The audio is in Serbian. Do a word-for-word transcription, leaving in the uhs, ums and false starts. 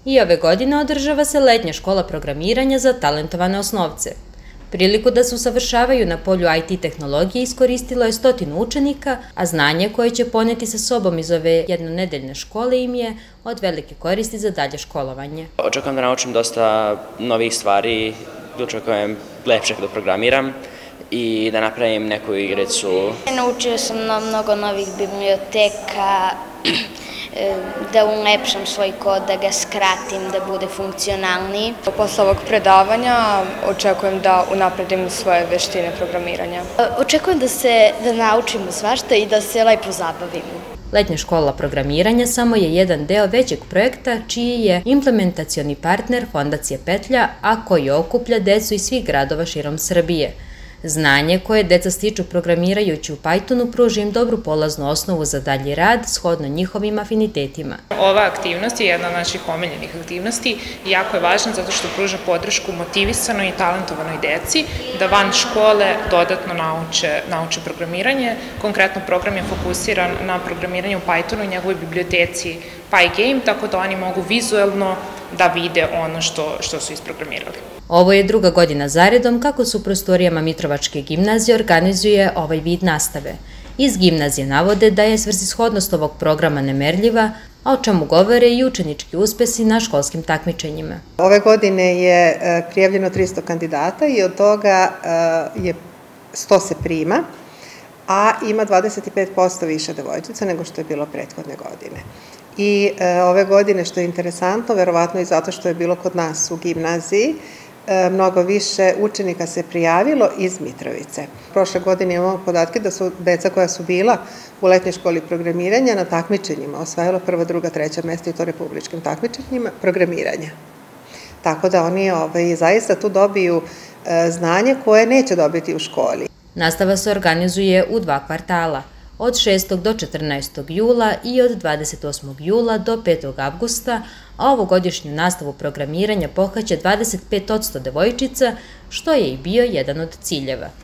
I ove godine održava se letnja škola programiranja za talentovane osnovce. Priliku da se usavršavaju na polju I T tehnologije iskoristilo je stotinu učenika, a znanje koje će poneti sa sobom iz ove jednonedeljne škole im je od velike koristi za dalje školovanje. Očekujem da naučim dosta novih stvari, očekujem lepšeg da programiram i da napravim neku igricu. Naučio sam mnogo novih biblioteka, da ulepšam svoj kod, da ga skratim, da bude funkcionalniji. Posle ovog predavanja očekujem da unapredim svoje veštine programiranja. Očekujem da se da naučimo svašta i da se lepo zabavimo. Letnja škola programiranja samo je jedan deo većeg projekta čiji je implementacioni partner Fondacije Petlja, a koji okuplja decu iz svih gradova širom Srbije. Znanje koje deca stiču programirajući u Pythonu pruži im dobru polaznu osnovu za dalji rad shodno njihovim afinitetima. Ova aktivnost je jedna od naših omiljenih aktivnosti i jako je važna zato što pruža podršku motivisanoj i talentovanoj deci da van škole dodatno nauče, nauče programiranje. Konkretno program je fokusiran na programiranje u Pythonu i njegovoj biblioteci Pygame, tako da oni mogu vizuelno da vide ono što, što su isprogramirali. Ovo je druga godina zaredom kako se u prostorijama Mitrovačke gimnazije organizuje ovaj vid nastave. Iz gimnazije navode da je svrsishodnost ovog programa nemerljiva, a o čemu govore i učenički uspesi na školskim takmičenjima. Ove godine je prijavljeno tristo kandidata i od toga je sto se prima, a ima dvadeset pet posto više devojčica nego što je bilo prethodne godine. I ove godine, što je interesantno, verovatno i zato što je bilo kod nas u gimnaziji, mnogo više učenika se prijavilo iz Mitrovice. Prošle godine imamo podatke da su deca koja su bila u letnjoj školi programiranja na takmičenjima osvajala prva, druga, treća mesta i to republičkim takmičenjima programiranja. Tako da oni ovaj, zaista tu dobiju znanje koje neće dobiti u školi. Nastava se organizuje u dva kvartala, od šestog do četrnaestog jula i od dvadeset osmog jula do petog avgusta, a ovogodišnju nastavu programiranja pohađa dvadeset pet posto devojčica, što je i bio jedan od ciljeva.